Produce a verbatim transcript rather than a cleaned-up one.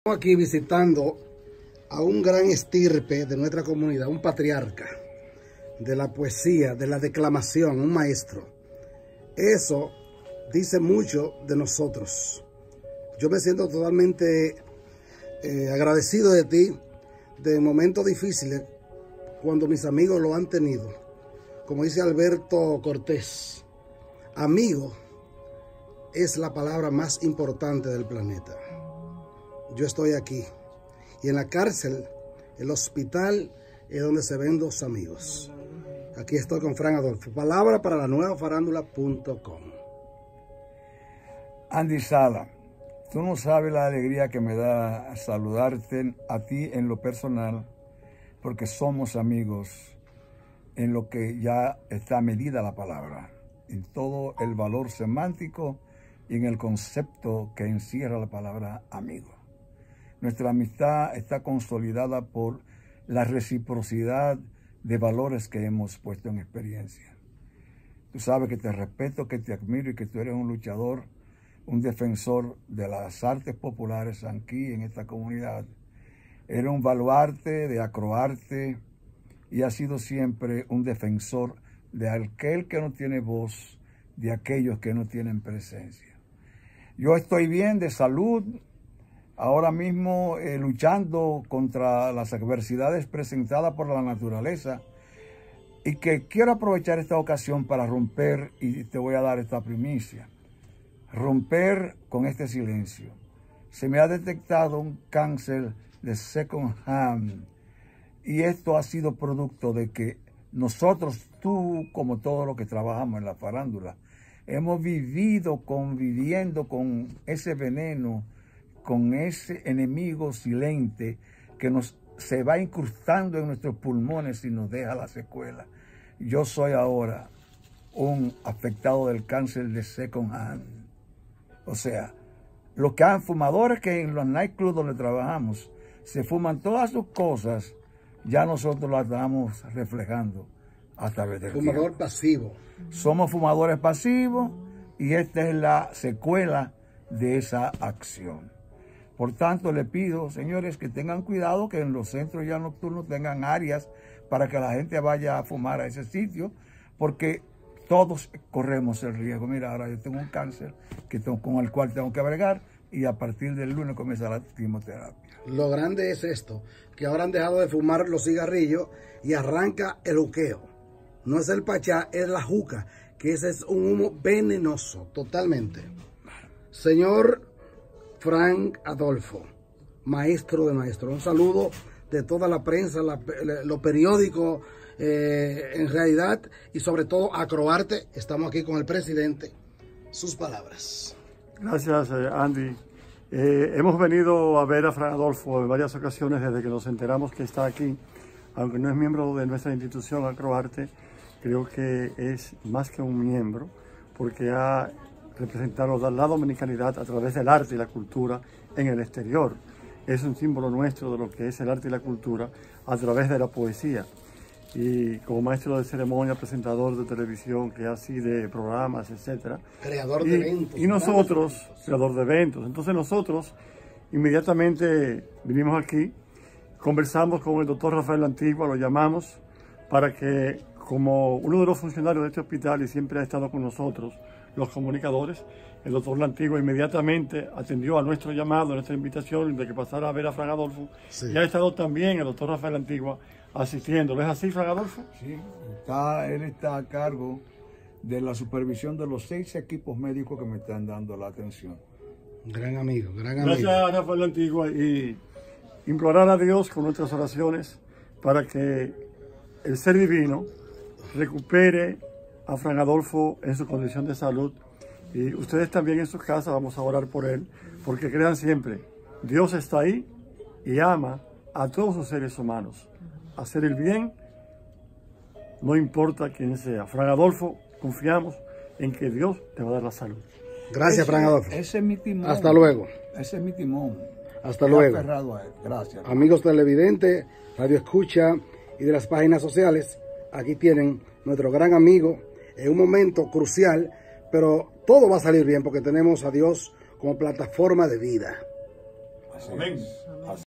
Estamos aquí visitando a un gran estirpe de nuestra comunidad, un patriarca de la poesía, de la declamación, un maestro. Eso dice mucho de nosotros. Yo me siento totalmente eh, agradecido de ti, de momentos difíciles, cuando mis amigos lo han tenido. Como dice Alberto Cortés, amigo es la palabra más importante del planeta. Yo estoy aquí. Y en la cárcel, el hospital, es donde se ven dos amigos. Aquí estoy con Fran Adolfo. Palabra para la nueva farándula punto com. Andy Sala, tú no sabes la alegría que me da saludarte a ti en lo personal, porque somos amigos en lo que ya está medida la palabra, en todo el valor semántico y en el concepto que encierra la palabra amigo. Nuestra amistad está consolidada por la reciprocidad de valores que hemos puesto en experiencia. Tú sabes que te respeto, que te admiro y que tú eres un luchador, un defensor de las artes populares aquí en esta comunidad. Eres un baluarte de acroarte y has sido siempre un defensor de aquel que no tiene voz, de aquellos que no tienen presencia. Yo estoy bien de salud, ahora mismo eh, luchando contra las adversidades presentadas por la naturaleza, y que quiero aprovechar esta ocasión para romper, y te voy a dar esta primicia, romper con este silencio. Se me ha detectado un cáncer de second hand, y esto ha sido producto de que nosotros, tú como todos los que trabajamos en la farándula, hemos vivido conviviendo con ese veneno, con ese enemigo silente que nos se va incrustando en nuestros pulmones y nos deja la secuela. Yo soy ahora un afectado del cáncer de second hand. O sea, los que han fumadores que en los nightclubs donde trabajamos se fuman todas sus cosas, ya nosotros las estamos reflejando a través del Fumador tiempo. pasivo. Somos fumadores pasivos y esta es la secuela de esa acción. Por tanto, le pido, señores, que tengan cuidado, que en los centros ya nocturnos tengan áreas para que la gente vaya a fumar a ese sitio, porque todos corremos el riesgo. Mira, ahora yo tengo un cáncer que tengo, con el cual tengo que bregar, y a partir del lunes comienza la quimioterapia. Lo grande es esto, que ahora han dejado de fumar los cigarrillos y arranca el juqueo. No es el pachá, es la juca, que ese es un humo venenoso, totalmente. Señor Fran Adolfo, maestro de maestros, un saludo de toda la prensa, la, los periódicos, eh, en realidad, y sobre todo Acroarte. Estamos aquí con el presidente. Sus palabras. Gracias, eh, Andy. Eh, hemos venido a ver a Fran Adolfo en varias ocasiones desde que nos enteramos que está aquí, aunque no es miembro de nuestra institución Acroarte. Creo que es más que un miembro, porque ha representado la dominicanidad a través del arte y la cultura en el exterior. Es un símbolo nuestro de lo que es el arte y la cultura a través de la poesía. Y como maestro de ceremonia, presentador de televisión, que así de programas, etcétera. Creador de y, eventos. Y nosotros, creador de eventos. Entonces nosotros inmediatamente vinimos aquí, conversamos con el doctor Rafael Antigua, lo llamamos para que, como uno de los funcionarios de este hospital y siempre ha estado con nosotros, los comunicadores, el doctor Lantigua inmediatamente atendió a nuestro llamado, a nuestra invitación de que pasara a ver a Fran Adolfo. Sí. Y ha estado también el doctor Rafael Antigua asistiendo. ¿No es así, Fran Adolfo? Sí, está, él está a cargo de la supervisión de los seis equipos médicos que me están dando la atención. Gran amigo, gran amigo. Gracias, Rafael Antigua, y implorar a Dios con nuestras oraciones para que el ser divino recupere a Fran Adolfo en su condición de salud, y ustedes también en sus casas vamos a orar por él, porque crean siempre, Dios está ahí y ama a todos los seres humanos. Hacer el bien, no importa quién sea. Fran Adolfo, confiamos en que Dios te va a dar la salud. Gracias, ese, Fran Adolfo. Ese es mi timón. Hasta luego. Ese es mi timón. Hasta luego. Aferrado a él. Gracias. Amigos televidentes, Radio Escucha y de las páginas sociales, aquí tienen nuestro gran amigo en un momento crucial, pero todo va a salir bien porque tenemos a Dios como plataforma de vida. Así Amén. es. Así